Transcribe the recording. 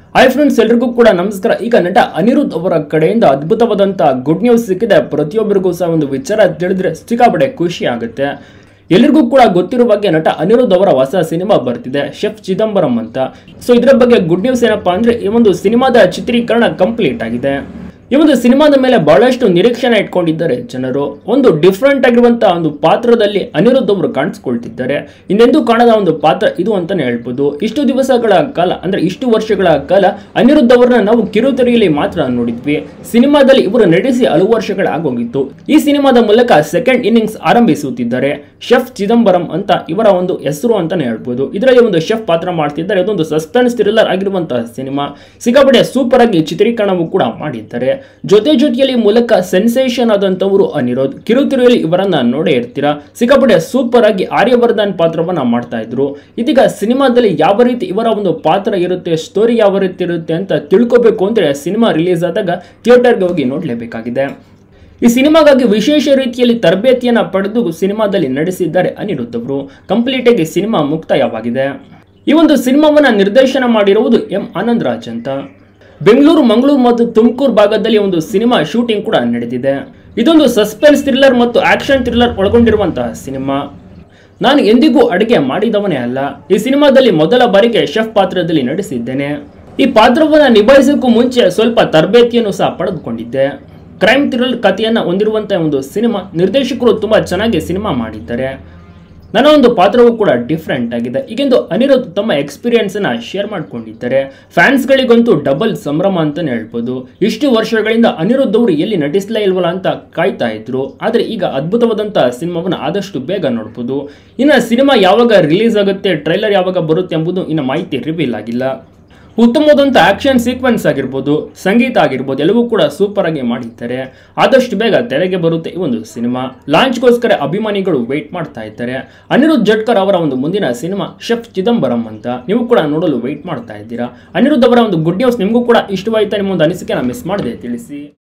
Hi friends, ಎಲ್ರಿಗೂ ಕೂಡ ನಮಸ್ಕಾರ. ಈಗ ನಟ ಅನಿರುದ್ಧ್ ಅವರ ಕಡೆಯಿಂದ ಅದ್ಭುತವಾದಂತ ಗುಡ್ ನ್ಯೂಸ್ ಸಿಕ್ಕಿದೆ. ಪ್ರತಿಯೊಬ್ಬರಿಗೂ ಸಹ ಒಂದು ವಿಚಾರ ತಿಳಿದ್ರೆ ಸಿಕ್ಕಾಪಟ್ಟೆ ಖುಷಿ ಆಗುತ್ತೆ. ಎಲ್ಲರಿಗೂ ಕೂಡ ಗೊತ್ತಿರುವ ಬಗ್ಗೆ ನಟ ಅನಿರುದ್ಧ್ ಅವರ ಹೊಸ ಸಿನಿಮಾ ಬರ್ತಿದೆ, ಶೆಫ್ ಚಿದಂಬರಂ ಅಂತ. ಸೊ ಇದರ ಬಗ್ಗೆ ಗುಡ್ ನ್ಯೂಸ್ ಏನಪ್ಪಾ ಅಂದ್ರೆ, ಈ ಒಂದು ಸಿನಿಮಾದ ಚಿತ್ರೀಕರಣ ಕಂಪ್ಲೀಟ್ ಆಗಿದೆ. ಈ ಒಂದು ಸಿನಿಮಾದ ಮೇಲೆ ಬಹಳಷ್ಟು ನಿರೀಕ್ಷೆನ ಇಟ್ಕೊಂಡಿದ್ದಾರೆ ಜನರು. ಒಂದು ಡಿಫ್ರೆಂಟ್ ಆಗಿರುವಂತಹ ಒಂದು ಪಾತ್ರದಲ್ಲಿ ಅನಿರುದ್ಧ್ ಅವರು ಕಾಣಿಸ್ಕೊಳ್ತಿದ್ದಾರೆ. ಇನ್ನೆಂದೂ ಕಾಣದ ಒಂದು ಪಾತ್ರ ಇದು ಅಂತಾನೆ ಹೇಳ್ಬೋದು. ಇಷ್ಟು ದಿವಸಗಳ ಕಾಲ ಅಂದ್ರೆ ಇಷ್ಟು ವರ್ಷಗಳ ಕಾಲ ಅನಿರುದ್ಧ್ ಅವರನ್ನ ನಾವು ಕಿರುತೆರೆಯಲ್ಲಿ ಮಾತ್ರ ನೋಡಿದ್ವಿ. ಸಿನಿಮಾದಲ್ಲಿ ಇವರು ನಟಿಸಿ ಹಲವು ವರ್ಷಗಳಾಗೋಗಿತ್ತು. ಈ ಸಿನಿಮಾದ ಮೂಲಕ ಸೆಕೆಂಡ್ ಇನ್ನಿಂಗ್ಸ್ ಆರಂಭಿಸುತ್ತಿದ್ದಾರೆ. ಶೆಫ್ ಚಿದಂಬರಂ ಅಂತ ಇವರ ಒಂದು ಹೆಸರು ಅಂತಾನೆ ಹೇಳ್ಬೋದು. ಇದರಲ್ಲಿ ಒಂದು ಶೆಫ್ ಪಾತ್ರ ಮಾಡ್ತಿದ್ದಾರೆ. ಇದೊಂದು ಸಸ್ಪೆನ್ಸ್ ಥ್ರಿಲ್ಲರ್ ಆಗಿರುವಂತಹ ಸಿನಿಮಾ. ಸಿಕ್ಕಾಪಟ್ಟೆ ಸೂಪರ್ ಆಗಿ ಚಿತ್ರೀಕರಣವೂ ಕೂಡ ಮಾಡಿದ್ದಾರೆ. ಜೊತೆಯಲ್ಲಿ ಮೂಲಕ ಸೆನ್ಸೇಷನ್ ಆದಂತವರು ಅನಿರುದ್ಧ್. ಕಿರುತೆರೆಯಲ್ಲಿ ಇವರನ್ನ ನೋಡೇ ಇರ್ತೀರಾ. ಸಿಕ್ಕಾಪಟ್ಟೆ ಸೂಪರ್ ಆಗಿ ಆರ್ಯವರ್ಧನ್ ಪಾತ್ರವನ್ನ ಮಾಡ್ತಾ ಇದ್ರು. ಇದೀಗ ಸಿನಿಮಾದಲ್ಲಿ ಯಾವ ರೀತಿ ಇವರ ಒಂದು ಪಾತ್ರ ಇರುತ್ತೆ, ಸ್ಟೋರಿ ಯಾವ ರೀತಿ ಇರುತ್ತೆ ಅಂತ ತಿಳ್ಕೋಬೇಕು ಅಂದ್ರೆ ಸಿನಿಮಾ ರಿಲೀಸ್ ಆದಾಗ ಥಿಯೇಟರ್ಗೆ ಹೋಗಿ ನೋಡ್ಲೇಬೇಕಾಗಿದೆ. ಈ ಸಿನಿಮಾಗಾಗಿ ವಿಶೇಷ ರೀತಿಯಲ್ಲಿ ತರಬೇತಿಯನ್ನ ಪಡೆದು ಸಿನಿಮಾದಲ್ಲಿ ನಡೆಸಿದ್ದಾರೆ ಅನಿರುದ್ಧ್ ಅವರು. ಕಂಪ್ಲೀಟ್ ಆಗಿ ಸಿನಿಮಾ ಮುಕ್ತಾಯವಾಗಿದೆ. ಈ ಒಂದು ಸಿನಿಮಾವನ್ನ ನಿರ್ದೇಶನ ಮಾಡಿರುವುದು ಎಂ ಆನಂದ್ ರಾಜ್ ಅಂತ. ಬೆಂಗಳೂರು, ಮಂಗಳೂರು ಮತ್ತು ತುಮಕೂರು ಭಾಗದಲ್ಲಿ ಒಂದು ಸಿನಿಮಾ ಶೂಟಿಂಗ್ ಕೂಡ ನಡೆದಿದೆ. ಇದೊಂದು ಸಸ್ಪೆನ್ಸ್ ಥ್ರಿಲ್ಲರ್ ಮತ್ತು ಆಕ್ಷನ್ ಥ್ರಿಲ್ಲರ್ ಒಳಗೊಂಡಿರುವಂತಹ ಸಿನಿಮಾ. ನಾನು ಎಂದಿಗೂ ಅಡುಗೆ ಮಾಡಿದವನೇ ಅಲ್ಲ. ಈ ಸಿನಿಮಾದಲ್ಲಿ ಮೊದಲ ಬಾರಿಗೆ ಶೆಫ್ ಪಾತ್ರದಲ್ಲಿ ನಟಿಸಿದ್ದೇನೆ. ಈ ಪಾತ್ರವನ್ನು ನಿಭಾಯಿಸೋಕ್ಕೂ ಮುಂಚೆ ಸ್ವಲ್ಪ ತರಬೇತಿಯನ್ನು ಸಹ ಪಡೆದುಕೊಂಡಿದ್ದೆ. ಕ್ರೈಮ್ ಥ್ರಿಲ್ಲರ್ ಕಥೆಯನ್ನ ಹೊಂದಿರುವಂತಹ ಒಂದು ಸಿನಿಮಾ. ನಿರ್ದೇಶಕರು ತುಂಬಾ ಚೆನ್ನಾಗಿ ಸಿನಿಮಾ ಮಾಡಿದ್ದಾರೆ. ನನ್ನ ಒಂದು ಪಾತ್ರವೂ ಕೂಡ ಡಿಫ್ರೆಂಟ್ ಆಗಿದೆ ಹೀಗೆಂದು ಅನಿರುದ್ಧ್ ತಮ್ಮ ಎಕ್ಸ್ಪೀರಿಯನ್ಸ್ ಅನ್ನ ಶೇರ್ ಮಾಡ್ಕೊಂಡಿದ್ದಾರೆ. ಫ್ಯಾನ್ಸ್ಗಳಿಗಂತೂ ಡಬಲ್ ಸಂಭ್ರಮ ಅಂತಾನೆ ಹೇಳ್ಬೋದು. ಇಷ್ಟು ವರ್ಷಗಳಿಂದ ಅನಿರುದ್ಧ್ ಅವರು ಎಲ್ಲಿ ನಟಿಸಲೇ ಇಲ್ವಲ್ಲ ಅಂತ ಕಾಯ್ತಾ ಇದ್ರು. ಆದ್ರೆ ಈಗ ಅದ್ಭುತವಾದಂತಹ ಸಿನಿಮಾವನ್ನ ಆದಷ್ಟು ಬೇಗ ನೋಡ್ಬೋದು. ಇನ್ನು ಸಿನಿಮಾ ಯಾವಾಗ ರಿಲೀಸ್ ಆಗುತ್ತೆ, ಟ್ರೈಲರ್ ಯಾವಾಗ ಬರುತ್ತೆ ಎಂಬುದು ಇನ್ನು ಮಾಹಿತಿ ರಿವೀಲ್ ಆಗಿಲ್ಲ. ಉತ್ತಮವಾದಂಥ ಆಕ್ಷನ್ ಸೀಕ್ವೆನ್ಸ್ ಆಗಿರ್ಬೋದು, ಸಂಗೀತ ಆಗಿರ್ಬೋದು, ಎಲ್ಲವೂ ಕೂಡ ಸೂಪರ್ ಆಗಿ ಮಾಡಿದ್ದಾರೆ. ಆದಷ್ಟು ಬೇಗ ತೆರೆಗೆ ಬರುತ್ತೆ ಈ ಒಂದು ಸಿನಿಮಾ. ಲಾಂಚ್ಗೋಸ್ಕರ ಅಭಿಮಾನಿಗಳು ವೆಯ್ಟ್ ಮಾಡ್ತಾ ಇದ್ದಾರೆ. ಅನಿರುದ್ಧ್ ಜಟ್ಕರ್ ಅವರ ಒಂದು ಮುಂದಿನ ಸಿನಿಮಾ ಶೆಫ್ ಚಿದಂಬರಂ ಅಂತ. ನೀವು ಕೂಡ ನೋಡಲು ವೆಯ್ಟ್ ಮಾಡ್ತಾ ಇದ್ದೀರಾ. ಅನಿರುದ್ಧ್ ಅವರ ಒಂದು ಗುಡ್ ನ್ಯೂಸ್ ನಿಮಗೂ ಕೂಡ ಇಷ್ಟವಾಯ್ತಾ? ನಿಮ್ಮ ಒಂದು ಅನಿಸಿಕೆನ ಮಿಸ್ ಮಾಡದೆ ತಿಳಿಸಿ.